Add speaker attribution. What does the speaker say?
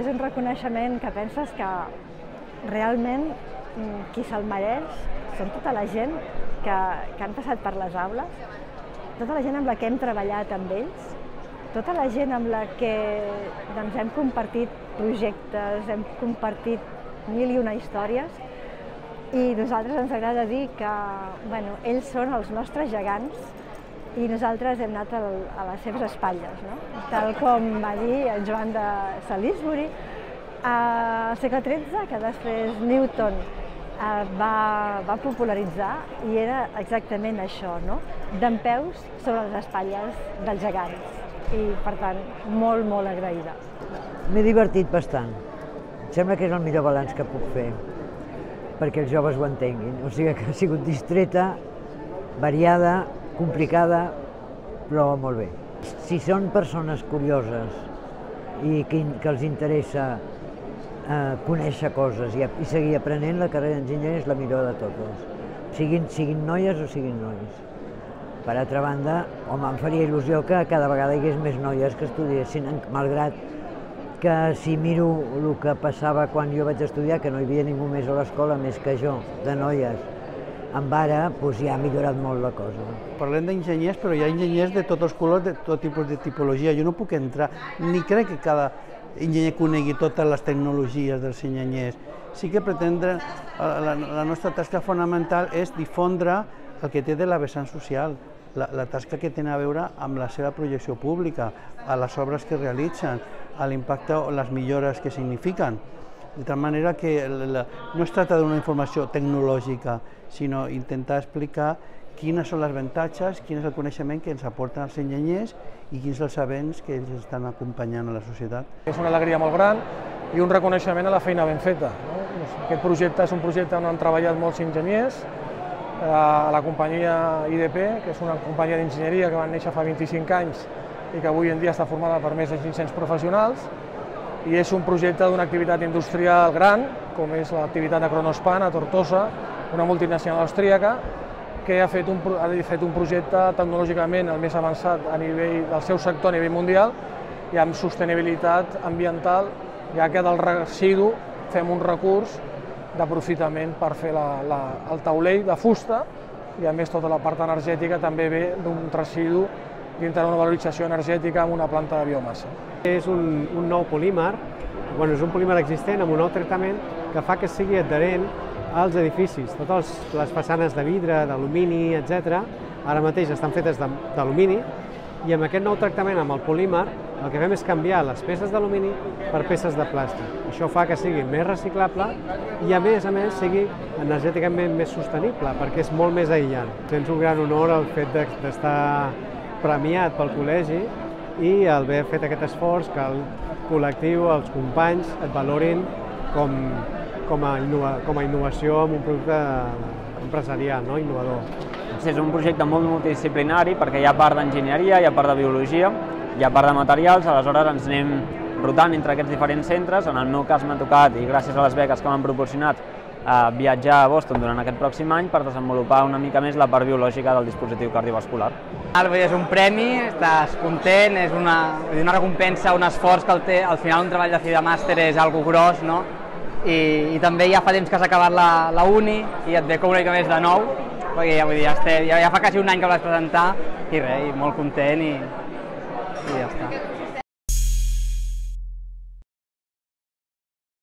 Speaker 1: és un reconeixement que penses que realment qui se'l mereix són tota la gent que han passat per les aules, tota la gent amb la que hem treballat amb ells, tota la gent amb la que hem compartit projectes, hem compartit mil i una històries, i a nosaltres ens agrada dir que ells són els nostres gegants i nosaltres hem anat a les seves espatlles, tal com va dir el Joan de Salisbury al segle XIII, que després Newton va popularitzar, i era exactament això, dempeus sobre les espatlles dels gegants. I, per tant, molt, molt agraïda.
Speaker 2: M'he divertit bastant. Em sembla que és el millor balanç que puc fer perquè els joves ho entenguin. O sigui que ha sigut distreta, variada, complicada, però molt bé. Si són persones curioses i que els interessa conèixer coses i seguir aprenent, la carrera d'enginyer és la millor de totes, siguin noies o siguin nois. Per altra banda, home, em faria il·lusió que cada vegada hi hagués més noies que estudiessin, malgrat que si miro el que passava quan jo vaig estudiar, que no hi havia ningú més a l'escola més que jo, de noies, amb ara ja ha millorat molt la cosa.
Speaker 3: Parlem d'enginyers, però hi ha enginyers de tots els colors, de tot tipus de tipologia. Jo no puc entrar, ni crec que cada enginyer conegui totes les tecnologies dels enginyers. Sí que pretendre, la nostra tasca fonamental és difondre el que té de la vessant social, la tasca que té a veure amb la seva projecció pública, a les obres que realitzen, a l'impacte o les millores que signifiquen. De tal manera que no es tracta d'una informació tecnològica, sinó intentar explicar quins són els avantatges, quin és el coneixement que ens aporten els enginyers i quins els avenços que ells estan acompanyant a la societat.
Speaker 4: És una alegria molt gran i un reconeixement a la feina ben feta. Aquest projecte és un projecte on han treballat molts enginyers, a la companyia IDP, que és una companyia d'enginyeria que va néixer fa 25 anys i que avui en dia està formada per més de 500 professionals, i és un projecte d'una activitat industrial gran, com és l'activitat de Kronospan a Tortosa, una multinacional austríaca, que ha fet un projecte tecnològicament el més avançat a nivell del seu sector a nivell mundial i amb sostenibilitat ambiental, ja que del residu fem un recurs d'aprofitament per fer el taulell de fusta, i a més tota la part energètica també ve d'un residu dintre d'una valorització energètica amb una planta de biomassa.
Speaker 5: És un nou polímer, és un polímer existent amb un nou tractament que fa que sigui adherent als edificis. Totes les façanes de vidre, d'alumini, etc., ara mateix estan fetes d'alumini, i amb aquest nou tractament amb el polímer el que fem és canviar les peces d'alumini per peces de plàstic. Això fa que sigui més reciclable i a més sigui energèticament més sostenible, perquè és molt més aïllant. Tens un gran honor el fet d'estar premiat pel col·legi i haver fet aquest esforç que el col·lectiu, els companys, et valorin com a innovació en un producte empresarial, innovador.
Speaker 6: És un projecte molt multidisciplinari perquè hi ha part d'enginyeria, hi ha part de biologia, hi ha part de materials, aleshores ens anem rotant entre aquests diferents centres. En el meu cas m'ha tocat, i gràcies a les beques que m'han proporcionat, viatjar a Boston durant aquest pròxim any per desenvolupar una mica més la part biològica del dispositiu cardiovascular.
Speaker 7: És un premi, estàs content, és una recompensa, un esforç que al final un treball de fi de màster és algo gros, no? I també ja fa temps que has acabat la uni i et ve com una mica més de nou, perquè ja fa quasi un any que el vas presentar i res, molt content i